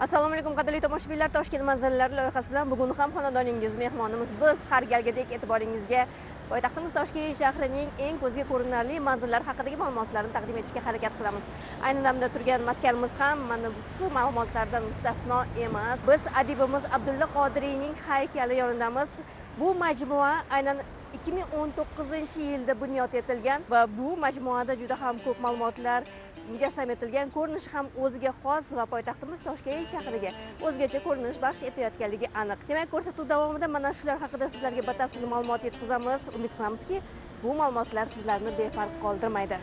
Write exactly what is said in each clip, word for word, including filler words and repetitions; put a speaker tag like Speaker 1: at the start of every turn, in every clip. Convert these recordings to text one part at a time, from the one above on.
Speaker 1: Assalomu alaykum qadrli tomoshabinlar, Toshkent manzaralari loyihasi bilan bugun ham xonadoningiz mehmonimiz biz. Har galgidek e'tiboringizga poytaxtimiz Toshkent shahrining eng ko'zga ko'rinarli manzillari haqidagi ma'lumotlarni taqdim etishga harakat qilamiz. Ayni damda turgan maskanimiz ham mana shu ma'lumotlardan mustasno emas. Biz adibimiz Abdulla Qodiriyning haykali yonidamiz. Bu majmua aynan ikki ming o'n to'qqizinchi yilda bunyod etilgan va bu majmuada juda ham ko'p ma'lumotlar mujassam etilgan, ko'rinishi ham o'ziga xos va poytaxtimiz Toshkent shahriga o'zgacha ko'rinish baxsh etayotganligi aniq. Demak, ko'rsatuv davomida mana shular haqida sizlarga batafsil ma'lumot yetkazamiz. Umid qilamizki, bu ma'lumotlar sizlarni befarq qoldirmaydi.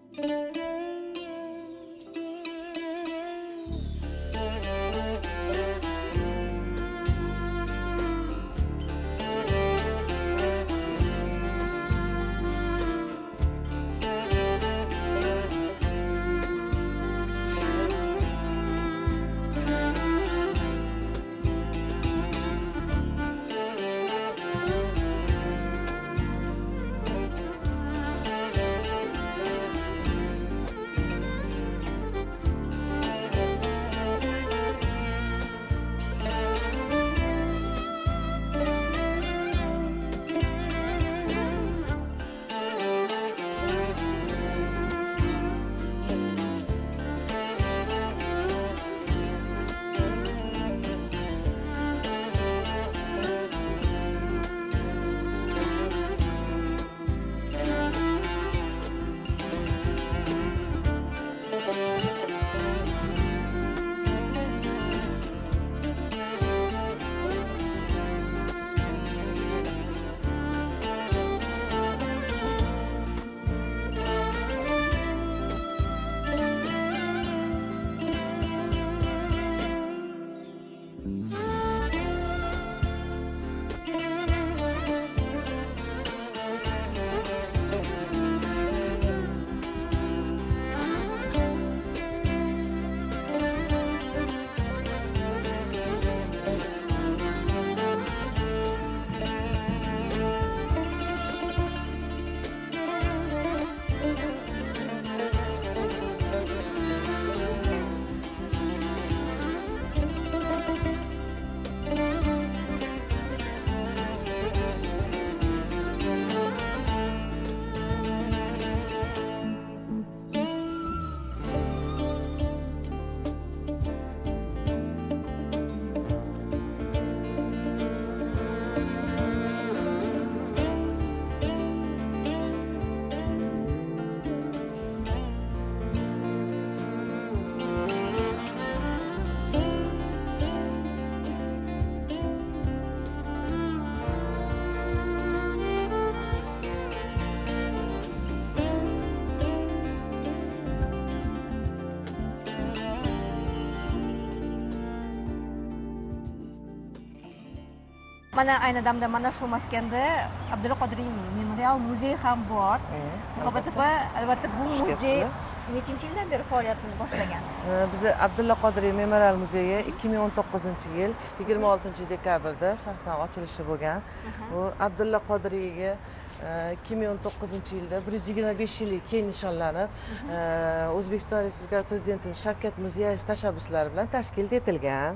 Speaker 1: Mana ayni damda mana shu maskanda Abdulla Qodiriy memorial muzeyi ham bor. Muhabbatapa, albatta bu muzey nechinchi yildan beri faoliyatini boshlagan?
Speaker 2: Biz Abdulla Qodiriy memorial muzeyi ikki ming o'n to'qqizinchi yil yigirma oltinchi dekabrda shaxsan ochilishi bo'lgan. Bu Abdulla Qodiriyga ikki ming o'n to'qqizinchi yilda bir yuz yigirma besh yillik keng nishonlanib, O'zbekiston Respublikasi Prezidentimiz Shavkat Mirziyoyev tashabbuslari bilan tashkil etilgan.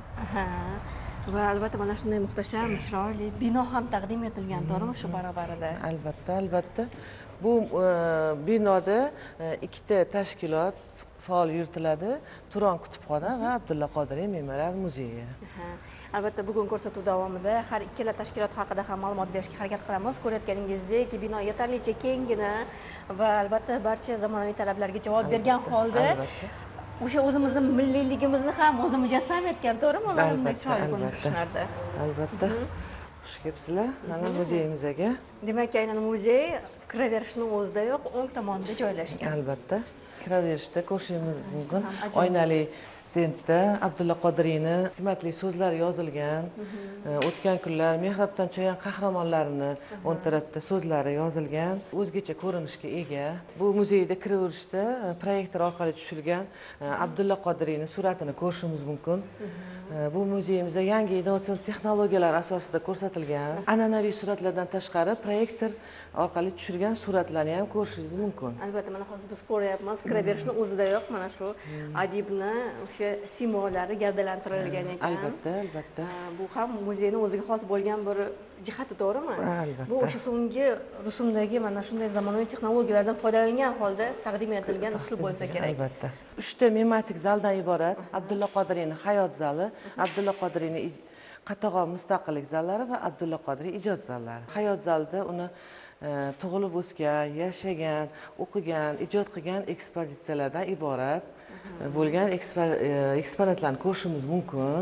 Speaker 1: Va albatta mana shunday muhtasham, chiroyli bino ham taqdim etilgan, to'g'rimi shu barobarida?
Speaker 2: Albatta, albatta. Bu binoda ikkita tashkilot faol yuritiladi. Turon kutubxona va Abdulla Qodiriy memorial muzeyi.
Speaker 1: Albatta bugun ko'rsatuv davomida har ikkala tashkilot haqida ham ma'lumot berishga harakat qilamiz. Ko'rayotganingizdek, bino yetarlicha kengina va albatta barcha zamonaviy talablarga javob bergan holda o'sha o'zimizning milliyligimizni ham o'zi mujassam etgan, to'g'rimi? Mana bunday chiroyli ko'rinishlarda.
Speaker 2: Albatta. Xush kelibsizlar mana muzeyimizga.
Speaker 1: Demak, aynan muzey kiraverishning o'zidayoq o'ng tomonda joylashgan.
Speaker 2: Albatta. Kiraverishda ko'rishingiz mumkin. Oynali stendda Abdulla Qodiriyni hikmatli so'zlari yozilgan. O'tgan kunlar mehrobdan chayon qahramonlarini o'ng tarafda so'zlari yozilgan. O'zgacha ko'rinishga ega. Bu muzeyda kiraverishda proyektor orqali tushirilgan Abdulla Qodiriyni suratini ko'rishimiz mumkin. Bu muzeyimizda yangi innovatsion texnologiyalar asosida ko'rsatilgan. An'anaviy suratlardan tashqari proyektor orqali tushirgan suratlarni ham ko'rishingiz mumkin.
Speaker 1: Albatta, mana hozir biz ko'ryapmiz. kiraverishni o'zidayoq mana shu adibni o'sha simvolari gavdalantirilgan ekan.
Speaker 2: Albatta, albatta.
Speaker 1: Bu ham muzeyning o'ziga xos bo'lgan bir jihati, to'g'rimi?
Speaker 2: Albatta.
Speaker 1: Bu o'sha so'nggi rusumdagi mana shunday zamonaviy texnologiyalardan foydalangan holda taqdim etilgan uslub bo'lsa kerak.
Speaker 2: Albatta. uchta mematik zaldan iborat Abdulla Qodiriyning hayot zali, Abdulla Qodiriyning qatag'on mustaqillik zallari va Abdulla Qodiriy ijod zallari. Hayot zalida uni tug'ilib o'sgan, yashagan, o'qigan, ijod qilgan ekspozitsiyalardan iborat bo'lgan eksponatlarni ko'rishimiz mumkin.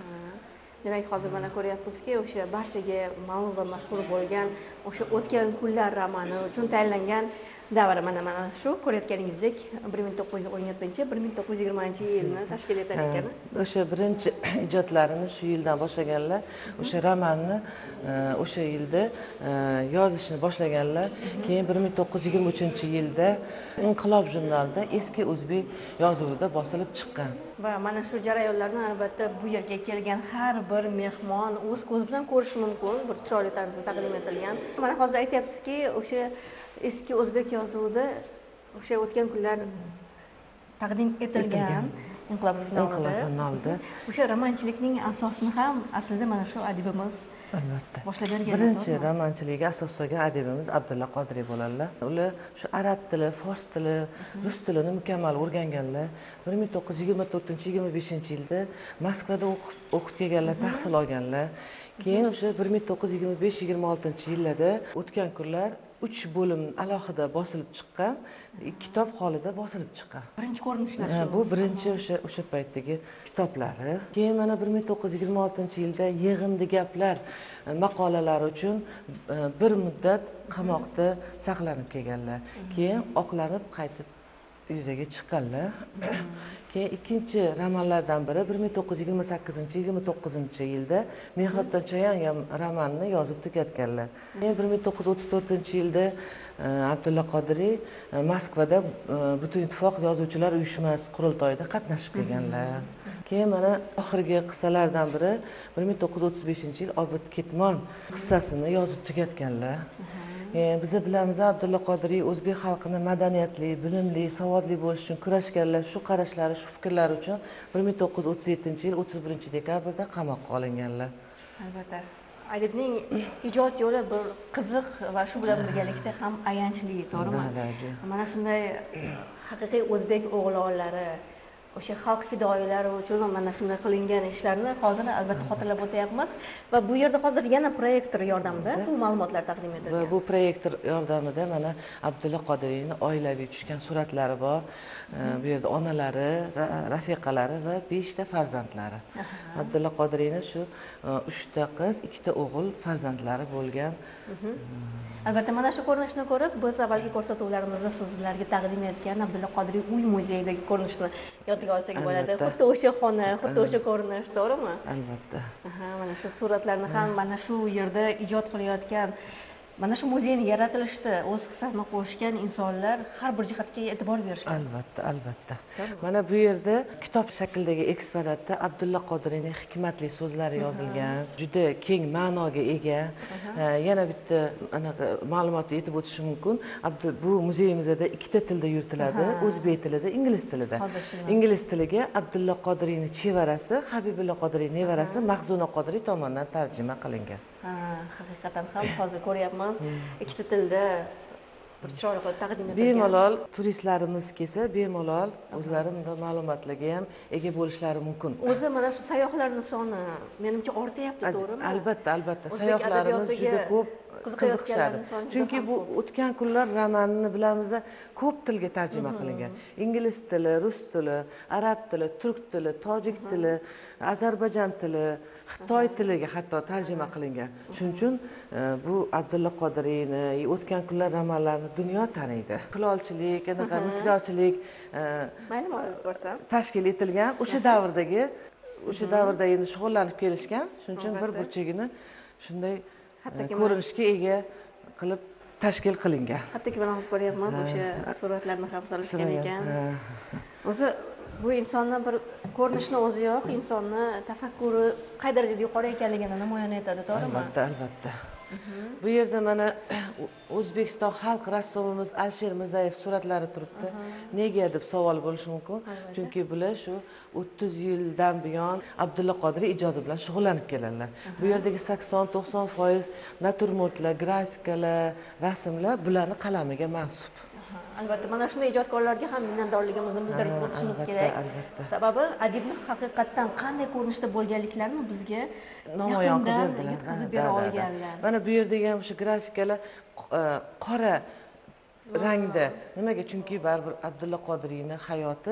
Speaker 1: Demak, hozir mana ko'ryapmizki, o'sha barchaga ma'lum va mashhur bo'lgan o'sha o'tgan kunlar romani uchun tayinlangan davr mana mana shu ko'rayotganingizdek bir ming to'qqiz yuz o'n yettinchi bir ming to'qqiz yuz yigirmanchi yilni tashkil etar ekan.
Speaker 2: O'sha birinchi ijodlarini shu yildan boshlaganlar, o'sha romanni o'sha yilda yozishni boshlaganlar. Keyin bir ming to'qqiz yuz yigirma uchinchi yilda Inqilob jurnalida eski o'zbek yozuvida bosilib chiqqan.
Speaker 1: Va mana shu jarayonlarni albatta bu yerga kelgan har bir mehmon o'z ko'zi bilan ko'rishi mumkin, bir chiroyli tarzda taqdim etilgan. Mana hozir aytyapsizki, o'sha eski o'zbek yozuvida o'sha o'tgan kunlar taqdim etilgan Inqilob jurnalida. O'sha romanchilikning asosini ham aslida mana shu adibimiz
Speaker 2: albatta
Speaker 1: boshlagan ekan.
Speaker 2: Birinchi romanchilikka asos solgan adibimiz Abdulla Qodiriy bo'ladilar. Ular shu arab tili, fors tili, rus tilini mukammal o'rganganlar. bir ming to'qqiz yuz yigirma to'rtinchi yigirma beshinchi yilda Moskvada o'qib kelganlar, tahsil olganlar. Keyin o'sha bir ming to'qqiz yuz yigirma besh yigirma oltinchi yillarda o'tgan kunlar uch bo'lim alohida bosilib chiqqan, kitob holida bosilib chiqqan.
Speaker 1: Birinchi ko'rinishlar shu.
Speaker 2: Bu birinchi o'sha o'sha paytdagi kitoblari. Keyin mana bir ming to'qqiz yuz yigirma oltinchi yilda Yig'indi gaplar maqolalari uchun bir muddat qamoqda saqlanib kelganlar. Keyin oqlanib qaytib yuzaga chiqqanlar. Keyin ikkinchi romanlardan biri bir ming to'qqiz yuz yigirma sakkizinchi yigirma to'qqizinchi yilda Mehrobdan Chayan romanini yozib tugatganlar. Keyin bir ming to'qqiz yuz o'ttiz to'rtinchi yilda Abdulla Qodiriy Moskvada Butun ittifoq yozuvchilar uyushmasi qurultoyida qatnashib kelganlar. Keyin mana oxirgi qissalardan biri bir ming to'qqiz yuz o'ttiz beshinchi yil Obid Ketmon qissasini yozib tugatganlar. Biz bilamiz, Abdulla Qodiriy o'zbek xalqini madaniyatli, bilimli, savodli bo'lish uchun kurashganlar. Shu qarashlari, shu fikrlari uchun bir ming to'qqiz yuz o'ttiz yettinchi yil o'ttiz birinchi dekabrda qamoqqa olinganlar.
Speaker 1: Albatta. Adibning ijod yo'li bir qiziq va shu bilan birgalikda ham ayanchli, to'g'rimi? Mana shunday haqiqiy o'zbek o'g'lonlari, o'sha xalq fidoyilari uchun mana shunday qilingan ishlarni hozir albatta xotirlab o'tyapmiz va bu yerda hozir yana proyektor yordamida bu ma'lumotlar taqdim etilgan.
Speaker 2: Va bu proyektor yordamida mana Abdulla Qodiriyning oilaviy tushgan suratlari bor. Bu yerda onalari, rafiqalari va beshta farzandlari. Abdulla Qodiriyning shu uchta qiz, ikkita o'g'il farzandlari bo'lgan.
Speaker 1: Albatta mana shu ko'rinishni ko'rib, biz avvalgi ko'rsatuvlarimizda sizlarga taqdim etgan Abdulla Qodiriy uy muzeyidagi ko'rinishni yodga olsak bo'ladi. Xuddi o'sha xona, xuddi o'sha ko'rinish, to'g'rimi?
Speaker 2: Albatta.
Speaker 1: Aha, mana shu suratlarni ham mana shu yerda ijod qilayotgan, mana shu muzeyni yaratilishda o'z hissasini qo'shgan insonlar har bir jihatga e'tibor berishgan.
Speaker 2: Albatta, albatta. Mana bu yerda kitob shaklidagi eksponatda Abdulla Qodiriyning hikmatli so'zlari yozilgan, juda keng ma'noga ega. Yana bitta anaqa ma'lumotni aytib o'tishim mumkin. Bu muzeyimizda ikkita tilda yuritiladi, o'zbek tilida, ingliz tilida. Ingliz tiliga Abdulla Qodiriyning chevarasi, Habibulla Qodiriy nevarasi Mahzuna Qodiriy tomonidan tarjima qilingan.
Speaker 1: Ha, haqiqatan ham hozir ko'ryapmiz. Ikkita tilda bir chiroyli qilib taqdim etilgan.
Speaker 2: Bemalol turistlarimiz kelsa, bemalol o'zlari bunday ma'lumotlarga ham ega bo'lishlari mumkin.
Speaker 1: O'zi mana shu sayyohlarning soni menimcha ortyapti, to'g'rimi?
Speaker 2: Albatta, albatta. Sayyohlarimiz juda ko'p qiziqishadi. Chunki bu o'tgan kunlar romanini bilamiz, ko'p tilga tarjima qilingan. Ingliz tili, rus tili, arab tili, turk tili, tojik tili, Ozarbayjon tili, Xitoy tiliga hatto tarjima qilingan. Shuning uchun bu Abdulla Qodiriyni o'tgan kunlar romanlarini dunyo taniydi. Kulolchilik, anaqa misgarchilik tashkil etilgan o'sha davrdagi o'sha davrda endi shug'ullanib kelishgan. Shuning uchun bir burchagini shunday ko'rinishga ega qilib tashkil qilingan.
Speaker 1: Hattoki mana hozir ko'ryapmiz, o'sha suratlarni ham solishgan ekan. O'zi bu insonning bir ko'rinishni o'ziyoq insonni tafakkuri qay darajada yuqori ekanligini namoyon etadi, to'g'rimi?
Speaker 2: Albatta, albatta. Bu yerda mana O'zbekiston xalq rassomimiz Alisher Mirzayev suratlari turibdi. Nega deb savol bo'lishi mumkin. Chunki bular shu o'ttiz yildan buyon Abdulla Qodiriy ijodi bilan shug'ullanib keladilar. Bu yerdagi sakson to'qson foiz naturmortlar, grafikalar, rasmlar bularning qalamiga mansub.
Speaker 1: Albatta, mana shunday ijodkorlarga ham minnatdorligimizni bildirib o'tishimiz kerak. Sababi adibni haqiqatdan qanday ko'rinishda bo'lganliklarini bizga
Speaker 2: namoyon qilib berdilar,
Speaker 1: yetkazib bera olganlar.
Speaker 2: Mana bu yerdagi ham o'sha grafikalar qora rangda. Nimaga? Chunki baribir Abdulla Qodiriyning hayoti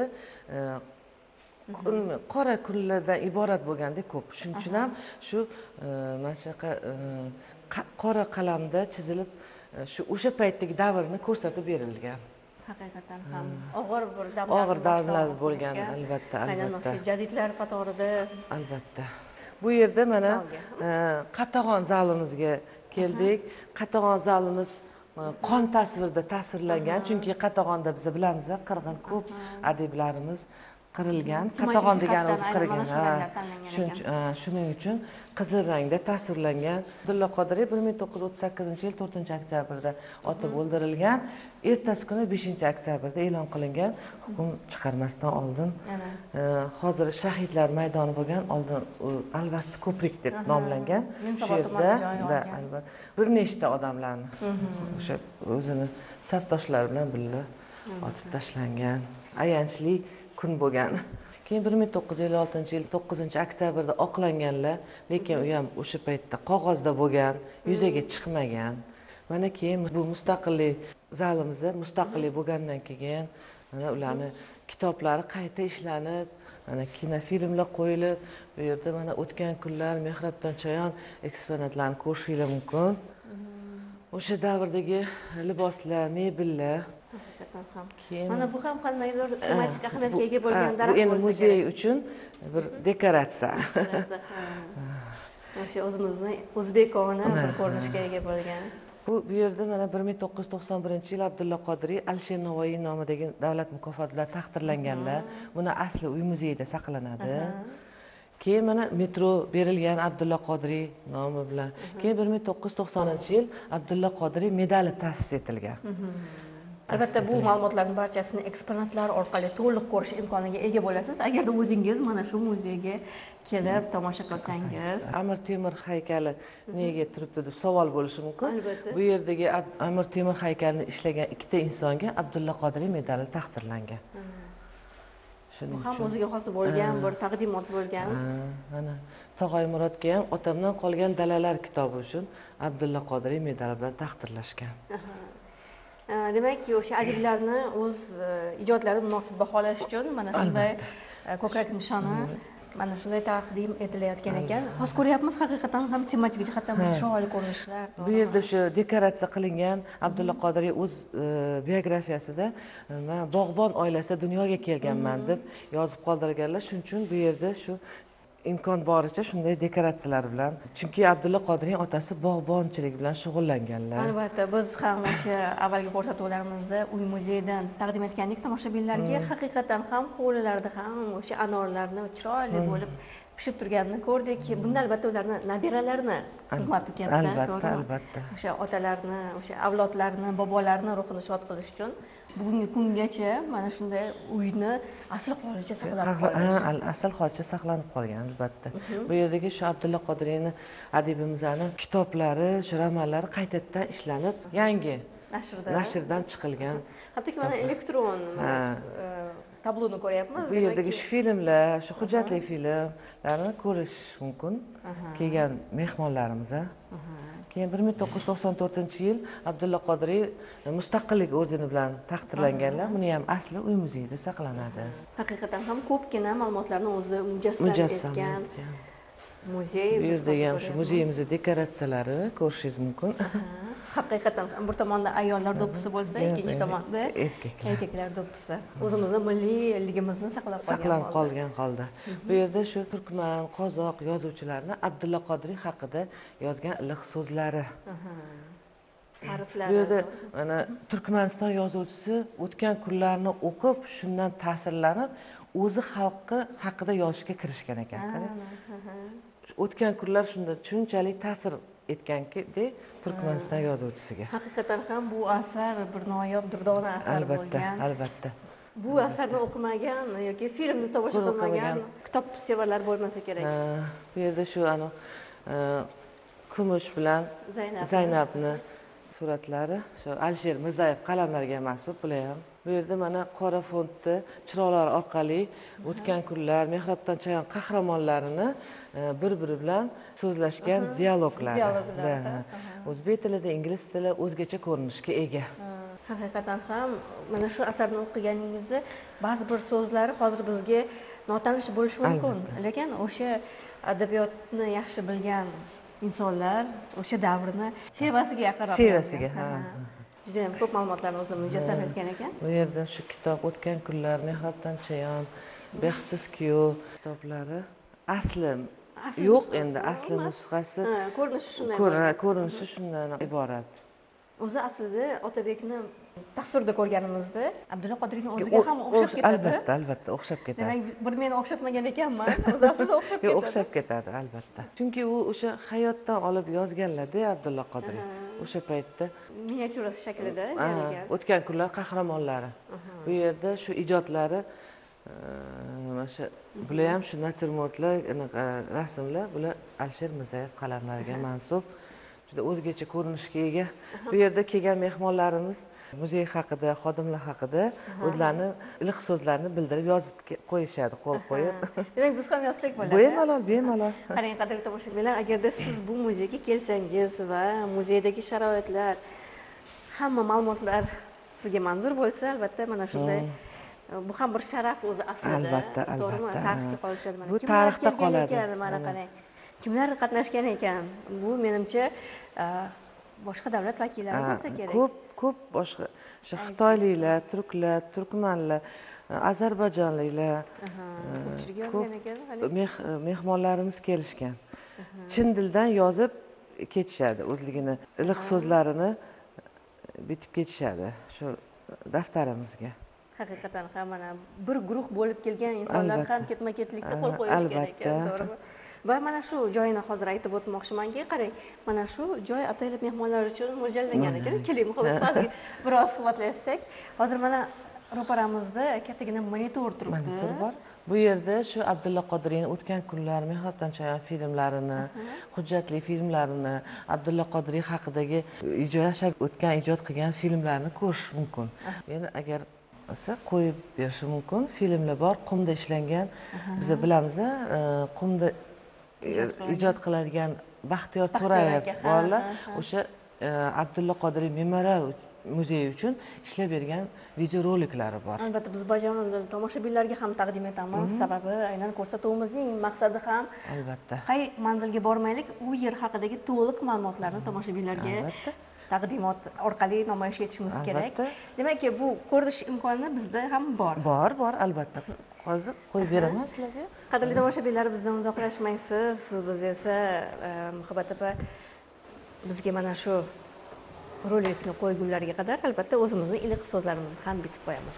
Speaker 2: qora kunlardan iborat bo'lganda ko'p. Shuning uchun ham shu mana shunaqa qora qalamda chizilib shu o'sha paytdagi davrni ko'rsatib berilgan.
Speaker 1: Haqiqatan ham og'ir bir damlar
Speaker 2: og'ir damlar bo'lgan, albatta, albatta.
Speaker 1: Jadidlar qatorida.
Speaker 2: Albatta. Bu yerda mana Qatag'on zalimizga keldik. Qatag'on zalimiz qon tasvirida tasvirlangan, chunki Qatag'onda biz bilamiz, qirg'in ko'p adiblarimiz qirilgan. Qatag'on degani o'zi qirg'in. Shuning uchun qizil rangda tasvirlangan. Abdulla Qodiriy bir ming to'qqiz yuz o'ttiz sakkizinchi yil to'rtinchi oktyabrda otib o'ldirilgan. Ertasi kuni beshinchi oktyabrda e'lon qilingan, hukm chiqarmasdan oldin. Hozir shahidlar maydoni bo'lgan, oldin Alvasti ko'prik deb nomlangan. Shu yerda albatta bir nechta odamlarni o'sha o'zini safdoshlari bilan birga otib tashlangan. Ayanchli kun bo'lgan. Keyin bir ming to'qqiz yuz ellik oltinchi yil to'qqizinchi oktyabrda oqlanganlar, lekin u ham o'sha paytda qog'ozda bo'lgan, yuzaga chiqmagan. Mana keyin bu mustaqillik zalimizda mustaqillik bo'lgandan keyin mana ularni kitoblari qayta ishlanib, mana kinofilmlar qo'yilib, bu yerda mana o'tgan kunlar Mehrobdan Chayon eksponatlarini ko'rishingiz mumkin. O'sha davrdagi liboslar, mebellar.
Speaker 1: Mana bu ham qandaydir tematik ahamiyatga ega bo'lgan daraxt bo'lsa kerak. Bu
Speaker 2: endi muzey uchun bir dekoratsiya.
Speaker 1: O'sha o'zimizni o'zbekona bir ko'rinishga ega bo'lgan.
Speaker 2: Bu bu yerda mana bir ming to'qqiz yuz to'qson birinchi yil Abdulla Qodiriy Alisher Navoiy nomidagi davlat mukofoti bilan taqdirlanganlar. Buni asli uy muzeyida saqlanadi. Keyin mana metro berilgan Abdulla Qodiriy nomi bilan. Keyin bir ming to'qqiz yuz to'qsoninchi yil Abdulla Qodiriy medali ta'sis etilgan.
Speaker 1: Albatta bu ma'lumotlarning barchasini eksponatlar orqali to'liq ko'rish imkoniga ega bo'lasiz. Agarda o'zingiz mana shu muzeyga kelib tomosha qilsangiz.
Speaker 2: Amir Temur haykali nega turibdi deb savol bo'lishi mumkin.
Speaker 1: Albatta.
Speaker 2: Bu yerdagi Amir Temur haykalini ishlagan ikkita insonga Abdulla Qodiriy medali taqdirlangan.
Speaker 1: Bu ham o'ziga xos bo'lgan bir taqdimot bo'lgan.
Speaker 2: Mana Tog'ay Murodga ham otamdan qolgan dalalar kitobi uchun Abdulla Qodiriy medali bilan taqdirlashgan.
Speaker 1: Demakki, o'sha adiblarni o'z ijodlarini munosib baholash uchun mana shunday ko'krak nishoni mana shunday taqdim etilayotgan ekan. Hozir ko'ryapmiz, haqiqatan ham tematik jihatdan chiroyli ko'rinishlar.
Speaker 2: Bu yerda shu dekoratsiya qilingan Abdulla Qodiriy o'z biografiyasida men bog'bon oilasida dunyoga kelganman deb yozib qoldirganlar. Shuning uchun bu yerda shu imkon boricha shunday dekoratsiyalar bilan. Chunki Abdulla Qodiriyning otasi bog'bonchilik bilan shug'ullanganlar.
Speaker 1: Albatta, biz ham o'sha avvalgi ko'rsatuvlarimizda uy muzeydan taqdim etgandik tomoshabinlarga. Haqiqatan ham hovlilarda ham o'sha anorlarni chiroyli bo'lib pishib turganini ko'rdik. Bunda albatta ularni nabiralarini xizmati katta,
Speaker 2: albatta, albatta.
Speaker 1: O'sha otalarni, o'sha avlodlarni, bobolarni ruhini shod qilish uchun bugungi kungacha mana shunday uyni asl holicha saqlab qolgan.
Speaker 2: Asl holicha saqlanib qolgan albatta. Bu yerdagi shu Abdulla Qodiriyning adibimizning kitoblari, shu romanlari qaytadan ishlanib, yangi
Speaker 1: nashrdan
Speaker 2: nashrdan chiqilgan.
Speaker 1: Hattoki mana elektron tabloni ko'ryapmiz.
Speaker 2: Bu yerdagi shu filmlar, shu hujjatli filmlarni ko'rish mumkin. Kelgan mehmonlarimiz. Keyin bir ming to'qqiz yuz to'qson to'rtinchi yil Abdulla Qodiriy mustaqillik ordeni bilan taqdirlanganlar. Buni ham asli uy muzeyida saqlanadi.
Speaker 1: Haqiqatan ham ko'pgina ma'lumotlarni o'zida mujassam etgan muzey.
Speaker 2: Bu yerdagi ham shu muzeyimizning dekoratsiyalari ko'rishingiz mumkin.
Speaker 1: Haqiqatan bir tomonda ayollar do'ppisi bo'lsa, ikkinchi tomonda
Speaker 2: erkaklar
Speaker 1: erkaklar do'ppisi. O'zimizni milliyligimizni saqlab qolgan
Speaker 2: saqlanib qolgan holda. Bu yerda shu turkman, qozoq yozuvchilarning Abdulla Qodiriy haqida yozgan iliq so'zlari.
Speaker 1: Ta'riflari.
Speaker 2: Bu yerda mana Turkmaniston yozuvchisi o'tgan kunlarni o'qib, shundan ta'sirlanib, o'zi xalqi haqida yozishga kirishgan ekan. O'tgan kunlar shunda shunchalik ta'sir aytgankidek Turkmaniston yozuvchisiga.
Speaker 1: Haqiqatan ham bu asar bir noyob durdona asar
Speaker 2: Albatta,
Speaker 1: bo'lgan.
Speaker 2: albatta.
Speaker 1: Bu asarni o'qimagan yoki filmni tomosha qilmagan kitob sevarlar bo'lmasa kerak.
Speaker 2: Bu yerda shu ana kumush bilan
Speaker 1: Zaynab.
Speaker 2: Zaynabni suratlari, shu Alisher Mirzayev qalamlariga mansub bular ham. Bu yerda mana qora fontda chiroqlar orqali o'tgan kunlar, mehrobdan chayon qahramonlarini bir-biri bilan so'zlashgan dialoglar. O'zbek tilida, ingliz tili o'zgacha ko'rinishga ega.
Speaker 1: Haqiqatan ham mana shu asarni o'qiganingizda ba'zi bir so'zlari hozir bizga notanish bo'lishi mumkin, lekin o'sha adabiyotni yaxshi bilgan insonlar o'sha davrni shevasiga yaqinroq.
Speaker 2: Shevasiga, ha.
Speaker 1: Juda ham ko'p ma'lumotlarni o'zida mujassam etgan ekan.
Speaker 2: Bu yerda shu kitob o'tgan kunlar, mehrobdan chayon, baxtsiz kuyov kitoblari asli yo'q endi, asli nusxasi.
Speaker 1: Ko'rinishi shunday.
Speaker 2: Ko'rinishi shundan iborat.
Speaker 1: O'zi aslida Otabekni tasvirda ko'rganimizda Abdulla Qodiriyning o'ziga ham o'xshab ketadi.
Speaker 2: Albatta, albatta o'xshab ketadi.
Speaker 1: Demak, bir meni o'xshatmagan ekanman, o'zi aslida o'xshab ketadi.
Speaker 2: O'xshab ketadi, albatta. Chunki u o'sha hayotdan olib yozganlar-da Abdulla Qodiriy. O'sha paytda
Speaker 1: miniatyura shaklida berilgan.
Speaker 2: O'tgan kunlar qahramonlari. Bu yerda shu ijodlari mana shu bular ham shu naturmortlar, rasmlar, bular Alisher Mirzayev qalamlariga mansub. Juda o'zgacha ko'rinishga ega. Bu yerda kelgan mehmonlarimiz muzey haqida, xodimlar haqida o'zlarini iliq so'zlarini bildirib yozib qo'yishadi, qo'l qo'yib.
Speaker 1: Demak, biz ham yozsak bo'ladi.
Speaker 2: Bemalol, bemalol.
Speaker 1: Qarang, qadrli tomoshabinlar, agarda siz bu muzeyga kelsangiz va muzeydagi sharoitlar, hamma ma'lumotlar sizga manzur bo'lsa, albatta mana shunday bu ham bir sharaf o'zi aslida.
Speaker 2: Albatta, albatta.
Speaker 1: Tarixga qolishadi mana.
Speaker 2: Bu tarixda qoladi.
Speaker 1: Mana qarang. Kimlar qatnashgan ekan? Bu menimcha boshqa davlat vakillari bo'lsa kerak.
Speaker 2: Ko'p, ko'p boshqa o'sha xitoyliklar, turklar, turkmanlar, ozarbayjonliklar,
Speaker 1: ko'pchilik yozgan ekan.
Speaker 2: mehmonlarimiz kelishgan. Chin dildan yozib ketishadi, o'zligini iliq so'zlarini bitib ketishadi shu daftarimizga.
Speaker 1: Haqiqatan ham mana bir guruh bo'lib kelgan insonlar ham ketma-ketlikda qo'l qo'yishgan ekan, to'g'rimi? Va mana shu joyini hozir aytib o'tmoqchimanki, qarang, mana shu joy ataylab mehmonlar uchun mo'ljallangan ekan. Keling, muhabbat biroz suhbatlashsak. Hozir mana ro'paramizda kattagina monitor turibdi.
Speaker 2: Monitor bor. Bu yerda shu Abdulla Qodiriyning o'tgan kunlar, mehrobdan chayon filmlarini, hujjatli filmlarini, Abdulla Qodiriy haqidagi yashab o'tgan, ijod qilgan filmlarni ko'rish mumkin. Endi agar qo'yib berishi mumkin. Filmlar bor, qumda ishlangan. Biz bilamiz, qumda ijod qiladigan Baxtiyor To'rayev borlar. O'sha Abdulla Qodiriy memorial muzeyi uchun ishlab bergan videoroliklari bor.
Speaker 1: Albatta, biz bajonida tomoshabinlarga ham taqdim etamiz. Sababi aynan ko'rsatuvimizning maqsadi ham
Speaker 2: albatta
Speaker 1: qay manzilga bormaylik, u yer haqidagi to'liq ma'lumotlarni tomoshabinlarga taqdimot orqali namoyish etishimiz kerak. Demak, bu ko'rish imkoni bizda ham bor.
Speaker 2: Bor, bor, albatta. Hozir qo'yib beraman sizlarga.
Speaker 1: Qadrli tomoshabinlar, bizdan uzoqlashmaysiz. Siz biz esa Muhabbat opa bizga mana shu rolikni qo'ygunlariga qadar albatta o'zimizning iliq so'zlarimizni ham bitib qo'yamiz.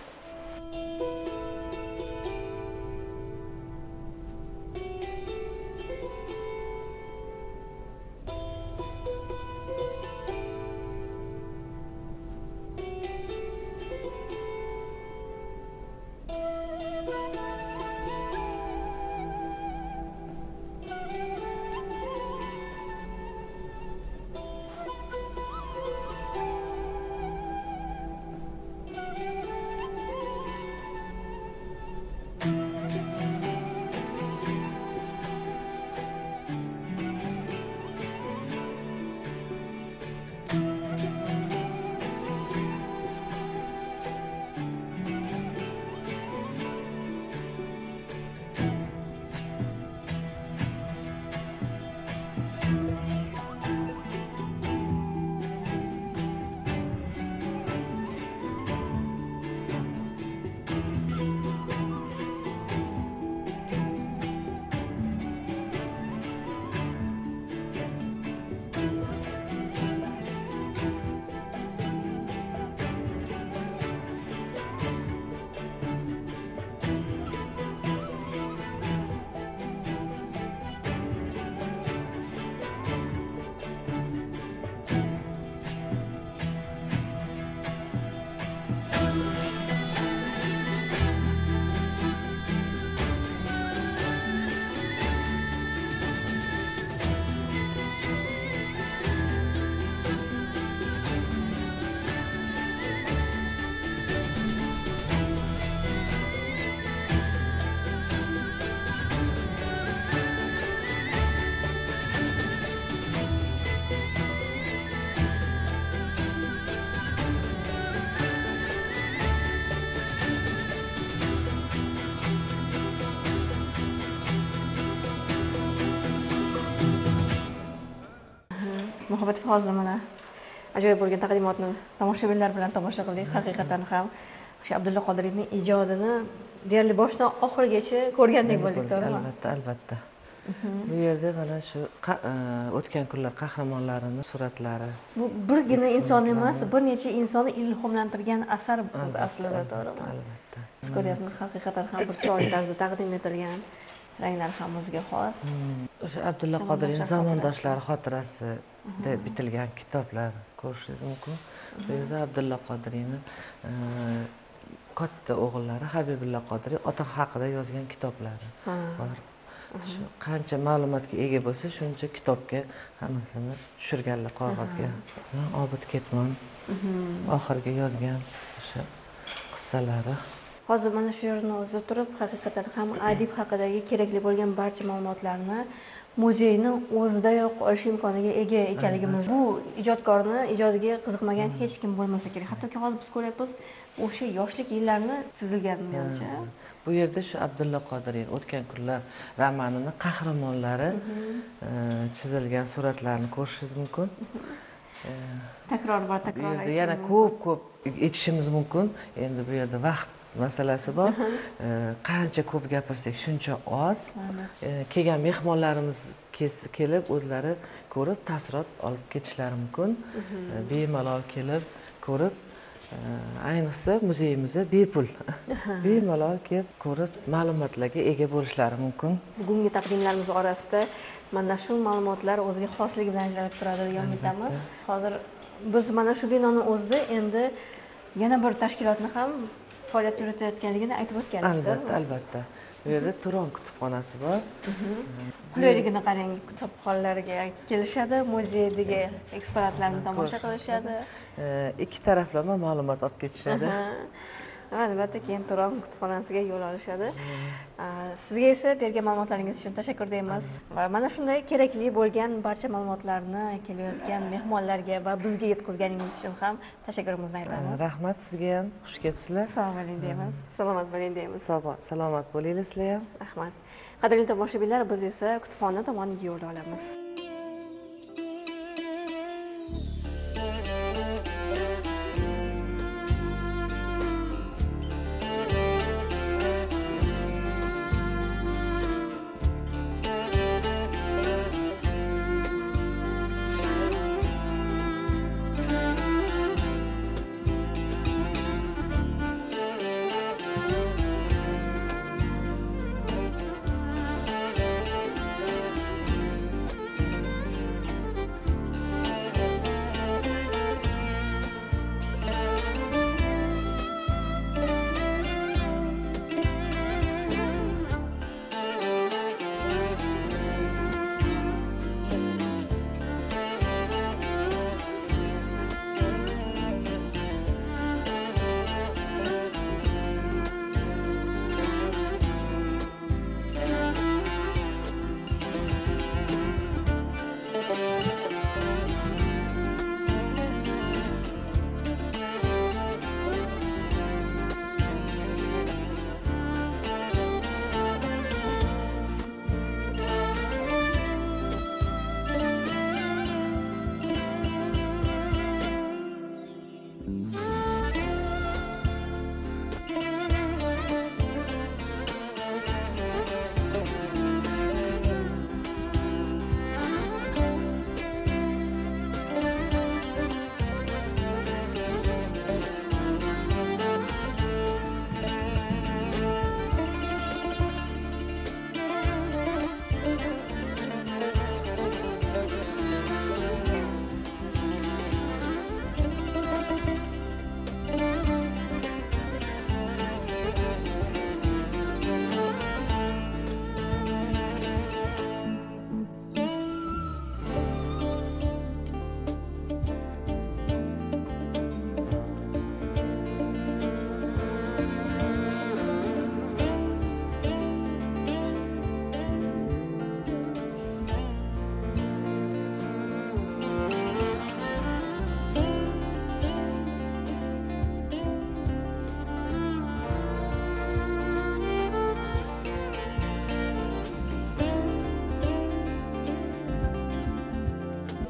Speaker 1: muhabbat hozir mana ajoyib bo'lgan taqdimotni tomoshabinlar bilan tomosha qildik. Haqiqatan ham o'sha Abdulla Qodiriyning ijodini deyarli boshidan oxirigacha ko'rgandek bo'ldik, to'g'rimi?
Speaker 2: Albatta, albatta. Bu yerda mana shu o'tgan kunlar qahramonlarining suratlari.
Speaker 1: Bu birgina inson emas, bir necha insonni ilhomlantirgan asar o'zi aslida, to'g'rimi?
Speaker 2: Albatta.
Speaker 1: Biz ko'ryapmiz, haqiqatan ham bir chiroyli tarzda taqdim etilgan. Ranglar ham o'ziga xos.
Speaker 2: O'sha Abdulla Qodiriyning zamondoshlari xotirasi deb bitilgan kitoblar ko'rishingiz mumkin. Bu yerda Abdulla Qodiriyning katta o'g'illari Habibulla Qodiriy ota haqida yozgan kitoblari bor. Shu qancha ma'lumotga ega bo'lsa, shuncha kitobga hammasini tushirganlar qog'ozga. Obid Ketmon oxirgi yozgan o'sha qissalari.
Speaker 1: Hozir mana shu yerni o'zida turib, haqiqatan ham adib haqidagi kerakli bo'lgan barcha ma'lumotlarni muzeyni o'zidayoq olish imkoniga ega ekanligimiz. Bu ijodkorni ijodiga qiziqmagan hech kim bo'lmasa kerak. Hattoki hozir biz ko'ryapmiz, o'sha yoshlik yillarini chizilgan menimcha.
Speaker 2: Bu yerda shu Abdulla Qodiriy o'tgan kunlar romanining qahramonlari chizilgan suratlarni ko'rishingiz mumkin.
Speaker 1: Takror va takror
Speaker 2: aytishimiz yana ko'p-ko'p aytishimiz mumkin. Endi bu yerda vaqt masalasi bor. Qancha ko'p gapirsak shuncha oz. Kelgan mehmonlarimiz kelib o'zlari ko'rib taassurot olib ketishlari mumkin. Bemalol kelib ko'rib, ayniqsa muzeyimizda bepul bemalol kelib ko'rib ma'lumotlarga ega bo'lishlari mumkin.
Speaker 1: Bugungi taqdimlarimiz orasida mana shu ma'lumotlar o'ziga xosligi bilan ajralib turadi degan umiddamiz. Hozir biz mana shu binoni o'zida endi yana bir tashkilotni ham faoliyat yuritayotganligini aytib o'tgandik.
Speaker 2: Albatta, albatta. Bu yerda Turon kutubxonasi bor.
Speaker 1: Qulayligini qarang, kutubxonalarga kelishadi, muzeydagi eksponatlarni tomosha qilishadi.
Speaker 2: Ikki taraflama ma'lumot olib ketishadi.
Speaker 1: Albatta, keyin Turon kutubxonasiga yo'l olishadi. Sizga esa bergan ma'lumotlaringiz uchun tashakkur deymiz. Va mana shunday kerakli bo'lgan barcha ma'lumotlarni kelayotgan mehmonlarga va bizga yetkazganingiz uchun ham tashakkurimizni aytamiz.
Speaker 2: Rahmat, sizga ham xush kelibsizlar.
Speaker 1: Sog' bo'ling deymiz. Salomat bo'ling deymiz.
Speaker 2: Salomat bo'linglar sizlar ham.
Speaker 1: Rahmat. Qadrli tomoshabinlar, biz esa kutubxona tomon yo'l olamiz.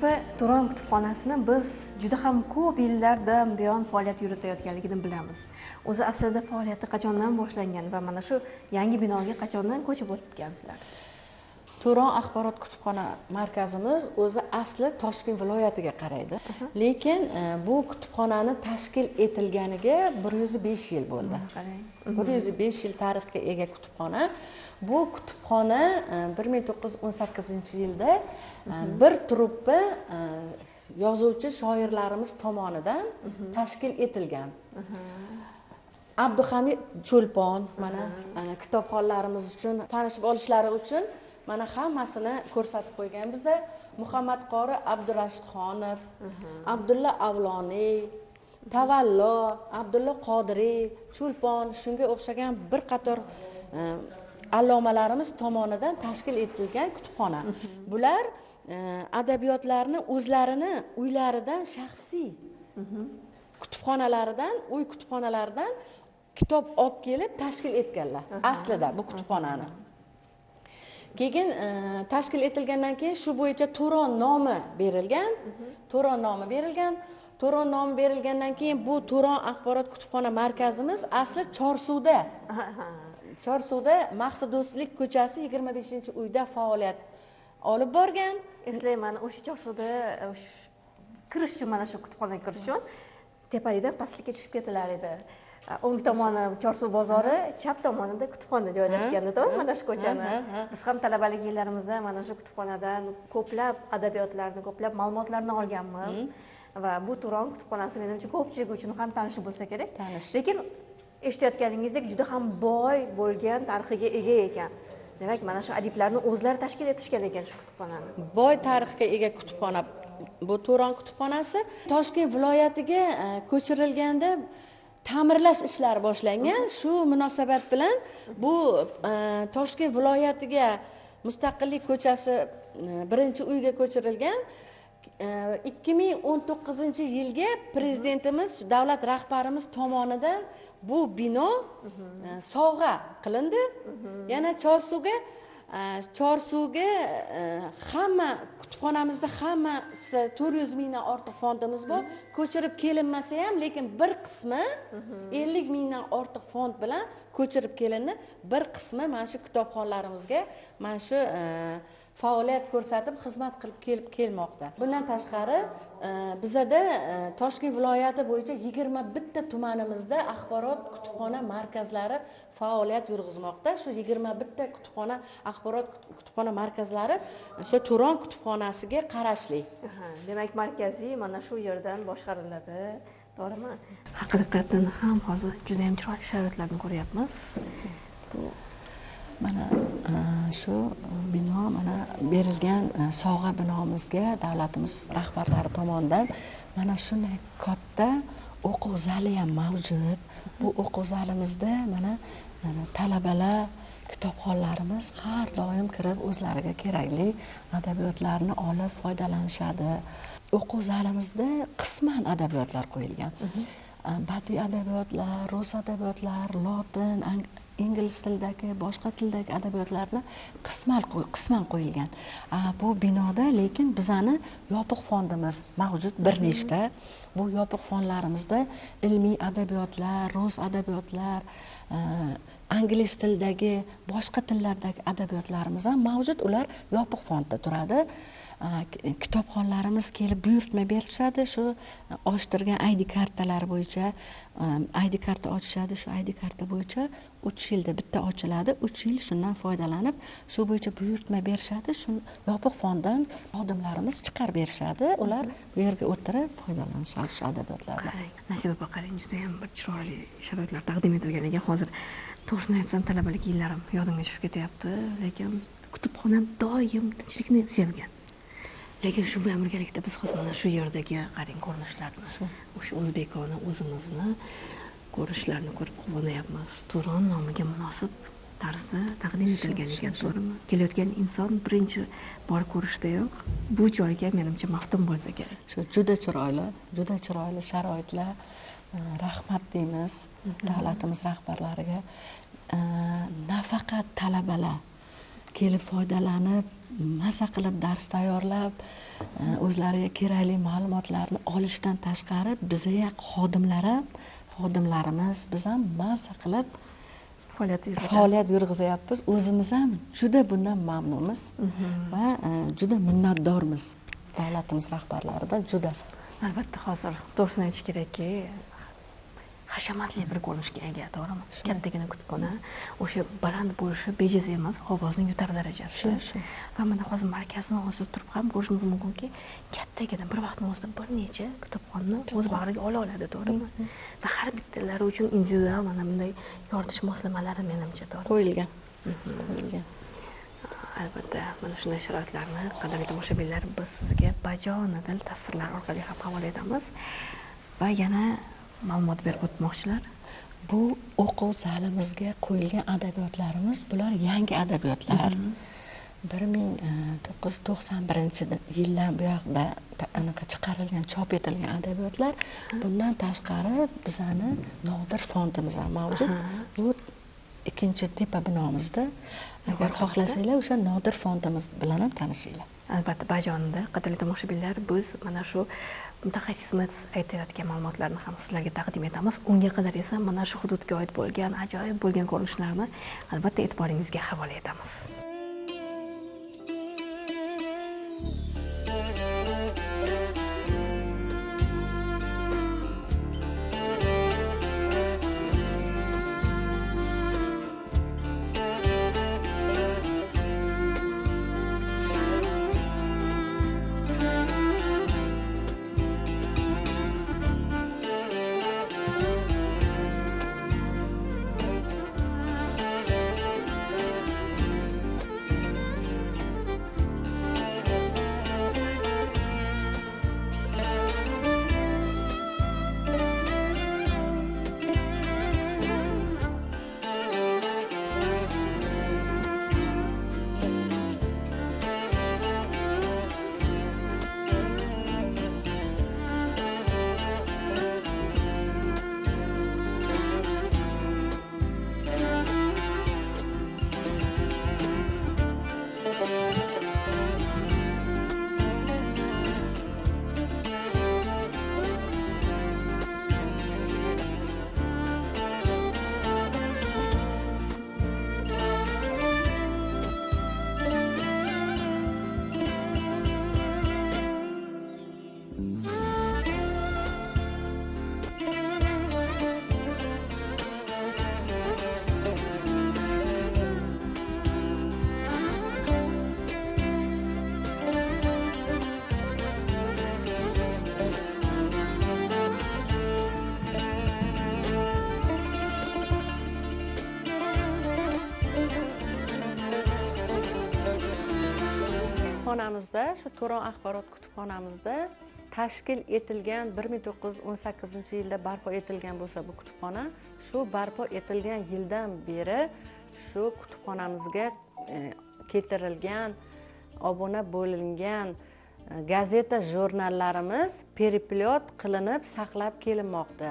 Speaker 1: opa, Turon kutubxonasini biz juda ham ko'p yillardan buyon faoliyat yuritayotganligini bilamiz. O'zi aslida faoliyati qachondan boshlangan va mana shu yangi binoga qachondan ko'chib o'tgansizlar?
Speaker 3: Turon axborot kutubxona markazimiz o'zi asli Toshkent viloyatiga qaraydi. Lekin bu kutubxonani tashkil etilganiga bir yuz besh yil bo'ldi. bir yuz besh yil tarixga ega kutubxona. Bu kutubxona bir ming to'qqiz yuz o'n sakkizinchi yilda bir truppa yozuvchi shoirlarimiz tomonidan tashkil etilgan. Abduhamid Cho'lpon mana kitobxonlarimiz uchun tanishib olishlari uchun mana hammasini ko'rsatib qo'ygan. Bizda Muhammad Qori Abdurashidxonov, Abdulla Avloniy, Tavallo, Abdulla Qodiriy, Cho'lpon, shunga o'xshagan bir qator allomalarimiz tomonidan tashkil etilgan kutubxona. Bular adabiyotlarni o'zlarini uylaridan shaxsiy kutubxonalaridan, uy kutubxonalaridan kitob olib kelib tashkil etganlar. Aslida bu kutubxonani. Keyin tashkil etilgandan keyin shu bo'yicha Turon nomi berilgan. Turon nomi berilgan. Turon nomi berilgandan keyin bu Turon axborot kutubxona markazimiz asli Chorsuvda. Chorsuvda Maqsaddo'stlik ko'chasi yigirma beshinchi uyda faoliyat olib borgan.
Speaker 1: Eslayman, o'sha Chorsuvda kirish uchun, mana shu kutubxonaga kirish uchun tepalikdan pastlikka tushib ketilar edi. O'ng tomoni Chorsuv bozori, chap tomonida kutubxona joylashgan edi, mana shu ko'chani. Biz ham talabalik yillarimizda mana shu kutubxonadan ko'plab adabiyotlarni, ko'plab ma'lumotlarni olganmiz. Va bu Turon kutubxonasi menimcha ko'pchilik uchun ham tanish bo'lsa kerak. Lekin eshitayotganingizdek juda ham boy bo'lgan tarixiga ega ekan. Demak, mana shu adiblarni o'zlari tashkil etishgan ekan shu kutubxonani.
Speaker 3: Boy tarixga ega kutubxona bu Turon kutubxonasi Toshkent viloyatiga ko'chirilganda ta'mirlash ishlari boshlangan. Shu munosabat bilan bu Toshkent viloyatiga Mustaqillik ko'chasi birinchi uyga ko'chirilgan. ikki ming o'n to'qqizinchi yilga prezidentimiz, davlat rahbarimiz tomonidan bu bino sovg'a qilindi. Yana Chorsuvga Chorsuvga hamma kutubxonamizda hammasi to'rt yuz mingdan ortiq fondimiz bor. Ko'chirib kelinmasa ham, lekin bir qismi ellik mingdan ortiq fond bilan ko'chirib kelindi. Bir qismi mana shu kitobxonlarimizga mana shu faoliyat ko'rsatib xizmat qilib kelib kelmoqda. Bundan tashqari bizada Toshkent viloyati bo'yicha yigirma bitta tumanimizda axborot kutubxona markazlari faoliyat yurg'izmoqda. Shu yigirma bitta kutubxona axborot kutubxona markazlari o'sha Turon kutubxonasiga qarashli.
Speaker 1: Demak, markaziy mana shu yerdan boshqariladi. To'g'rimi? Haqiqatan ham hozir juda ham chiroyli sharoitlarni ko'ryapmiz.
Speaker 3: Mana shu bino mana berilgan sovg'a binomizga davlatimiz rahbarlari tomonidan mana shunday katta o'quv zali ham mavjud. Bu o'quv zalimizda mana talabalar, kitobxonlarimiz har doim kirib o'zlariga kerakli adabiyotlarni olib foydalanishadi. O'quv zalimizda qisman adabiyotlar qo'yilgan. Badiiy adabiyotlar, rus adabiyotlar, lotin, ingliz tilidagi, boshqa tildagi adabiyotlarni qisman qisman qo'yilgan. Bu binoda lekin bizani yopiq fondimiz mavjud bir nechta. Bu yopiq fondlarimizda ilmiy adabiyotlar, rus adabiyotlar, ingliz tilidagi, boshqa tillardagi adabiyotlarimiz ham mavjud. Ular yopiq fondda turadi. Kitobxonlarimiz kelib buyurtma berishadi. Shu ochtirgan I D kartalari bo'yicha I D karta ochishadi. Shu I D karta bo'yicha uch yilda bitta ochiladi. uch yil shundan foydalanib, shu bo'yicha buyurtma berishadi. Shu yopiq fonddan xodimlarimiz chiqarib berishadi. Ular bu yerga o'tirib foydalanishadi shu adabiyotlardan.
Speaker 1: Nasiba opa, qarang, juda ham bir chiroyli sharoitlar taqdim etilgan ekan. Hozir to'g'risini aytsam, talabalik yillarim yodimga tushib ketyapti, lekin kutubxona doim tinchlikni sevgan. Lekin shu bilan birgalikda biz hozir mana shu yerdagi qarang ko'rinishlarni, o'sha o'zbekona o'zimizni ko'rinishlarni ko'rib quvonyapmiz. Turon nomiga munosib tarzda taqdim etilgan ekan, to'g'rimi? Kelayotgan inson birinchi bor ko'rishdayoq bu joyga menimcha maftun bo'lsa kerak.
Speaker 3: Shu juda chiroyli, juda chiroyli sharoitlar. Rahmat deymiz davlatimiz rahbarlariga. Nafaqat talabalar, kelib foydalanib maza qilib dars tayyorlab o'zlariga kerakli ma'lumotlarni olishdan tashqari biza xodimlar ham xodimlarimiz biz ham maza qilib faoliyat yurg'izyapmiz. O'zimiz ham juda bundan mamnunmiz va juda minnatdormiz davlatimiz rahbarlaridan juda.
Speaker 1: Albatta, hozir to'g'risini aytish kerakki, hashamatli bir ko'rinishga ega, to'g'rimi? Kattagina kutubxona, o'sha baland bo'lishi bejiz emas, ovozni yutar darajasida.
Speaker 3: Shu.
Speaker 1: Va mana hozir markazni o'zida turib ham ko'rishimiz mumkinki, kattagina bir vaqtning o'zida bir necha kutubxonni o'z bag'riga ola oladi, to'g'rimi? Va har bittalari uchun individual mana bunday yoritish moslamalari menimcha to'g'ri
Speaker 3: qo'yilgan. Qo'yilgan.
Speaker 1: Albatta, mana shunday sharoitlarni qadrli tomoshabinlar biz sizga bajonidil tasvirlar orqali ham havola etamiz. Va yana ma'lumot berib o'tmoqchilar.
Speaker 3: Bu o'quv zalimizga qo'yilgan adabiyotlarimiz, bular yangi adabiyotlar. bir ming to'qqiz yuz to'qson birinchi yildan bu yoqda anaqa chiqarilgan, chop etilgan adabiyotlar. Bundan tashqari bizani Nodir fondimiz ham mavjud. Bu ikkinchi tepa binomizda. Agar xohlasanglar, o'sha Nodir fondimiz bilan ham tanishinglar.
Speaker 1: Albatta, bajonida qadrli tomoshabinlar, biz mana shu mutaxassisimiz aytayotgan ma'lumotlarni ham sizlarga taqdim etamiz. Unga qadar esa mana shu hududga oid bo'lgan ajoyib bo'lgan ko'rinishlarni albatta e'tiboringizga havola etamiz.
Speaker 3: Kutubxonamizda, shu To'ron axborot kutubxonamizda tashkil etilgan bir ming to'qqiz yuz o'n sakkizinchi yilda barpo etilgan bo'lsa bu kutubxona, shu barpo etilgan yildan beri shu kutubxonamizga keltirilgan, obuna bo'lingan gazeta jurnallarimiz periplot qilinib saqlab kelinmoqda.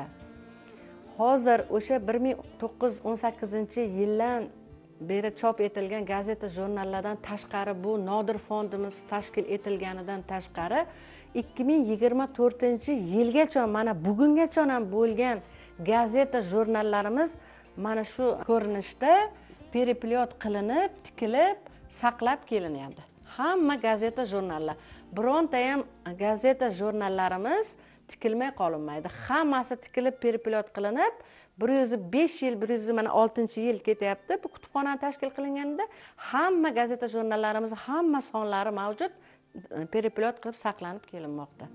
Speaker 3: Hozir o'sha bir ming to'qqiz yuz o'n sakkizinchi yildan beri chop etilgan gazeta jurnallardan tashqari bu Nodir fondimiz tashkil etilganidan tashqari ikki ming yigirma to'rtinchi yilgacha mana bugungacha ham bo'lgan gazeta jurnallarimiz mana shu ko'rinishda periplot qilinib, tikilib, saqlab kelinyapti. Hamma gazeta jurnallar, bironta ham gazeta jurnallarimiz tikilmay qolinmaydi. Hammasi tikilib, periplot qilinib, bir yuz besh yil, bir yuz mana oltinchi yil ketyapti. Bu kutubxona tashkil qilinganida hamma gazeta jurnallarimiz, hamma sonlari mavjud, periplot qilib saqlanib kelinmoqda.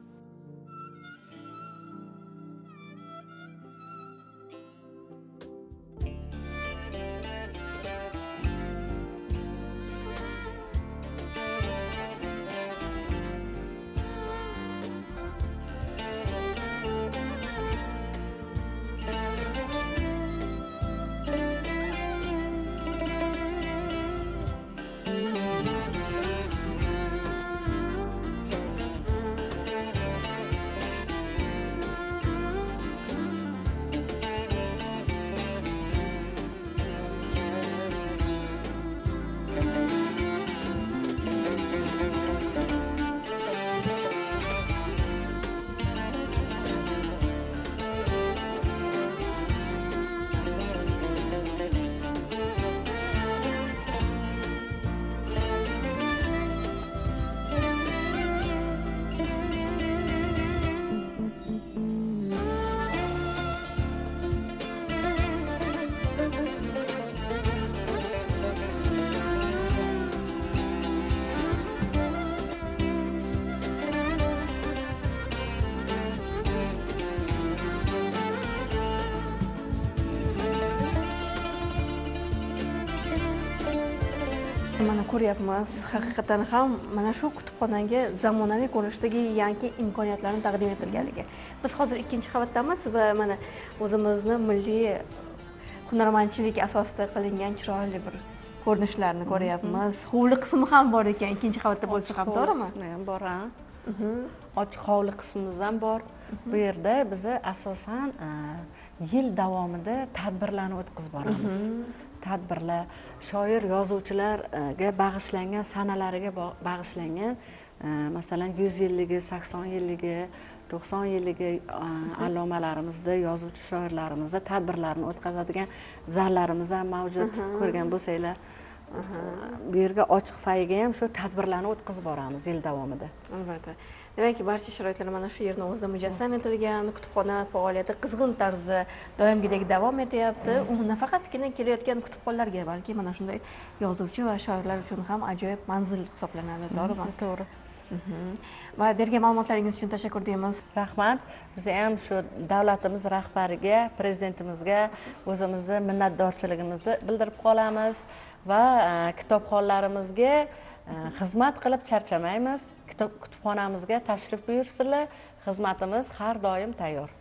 Speaker 1: ko'ryapmiz. Haqiqatan ham mana shu kutubxonaga zamonaviy ko'rinishdagi yangi imkoniyatlarni taqdim etilganligi. Biz hozir ikkinchi qavatdamiz va mana o'zimizni milliy hunarmandchilik asosida qilingan chiroyli bir ko'rinishlarni ko'ryapmiz. Hovli qismi ham bor ekan, ikkinchi qavatda bo'lsa ham, to'g'rimi?
Speaker 3: Qismi ham bor, ha. Ochiq hovli qismimiz ham bor. Bu yerda biz asosan yil davomida tadbirlarni o'tkazib boramiz. Tadbirlar, shoir yozuvchilarga bag'ishlangan, sanalariga bag'ishlangan, masalan yuz yilligi, sakson yilligi, to'qson yilligi allomalarimizni, yozuvchi shoirlarimizni tadbirlarni o'tkazadigan zallarimiz ham mavjud. Ko'rgan bo'lsanglar, bu yerga ochiq fayiga ham shu tadbirlarni o'tkazib boramiz yil davomida.
Speaker 1: Albatta. Demakki, barcha sharoitlar mana shu yerning o'zida mujassam etilgan, kutubxona faoliyati qizg'in tarzda doimgidek davom etyapti. U nafaqatgina kelayotgan kutubxonlarga, balki mana shunday yozuvchi va shoirlar uchun ham ajoyib manzil hisoblanadi, to'g'rimi?
Speaker 3: To'g'ri.
Speaker 1: Va bergan ma'lumotlaringiz uchun tashakkur deymiz.
Speaker 3: Rahmat. Biz ham shu davlatimiz rahbariga, prezidentimizga o'zimizni minnatdorchiligimizni bildirib qolamiz va kitobxonlarimizga xizmat qilib charchamaymiz. Kutubxonamizga tashrif buyursinlar. Xizmatimiz har doim tayyor.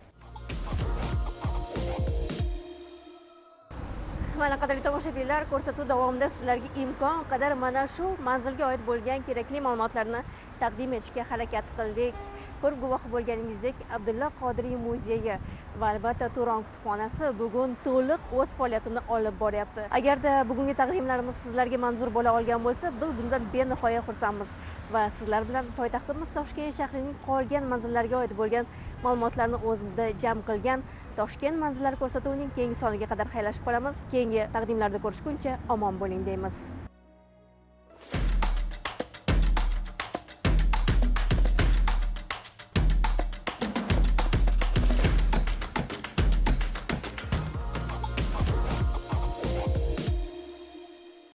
Speaker 1: Mana qadrli tomoshabinlar, ko'rsatuv davomida sizlarga imkon qadar mana shu manzilga oid bo'lgan kerakli ma'lumotlarni taqdim etishga harakat qildik. Ko'rib guvohi bo'lganingizdek, Abdulla Qodiriy muzeyi va albatta Turon kutubxonasi bugun to'liq o'z faoliyatini olib boryapti. Agarda bugungi taqdimlarimiz sizlarga manzur bo'la olgan bo'lsa, biz bundan benihoya xursandmiz va sizlar bilan poytaxtimiz Toshkent shahrining qolgan manzillariga oid bo'lgan ma'lumotlarni o'zida jam qilgan Toshkent manzillari ko'rsatuvining keyingi soniga qadar xayrlashib qolamiz. Keyingi taqdimlarda ko'rishguncha omon bo'ling deymiz.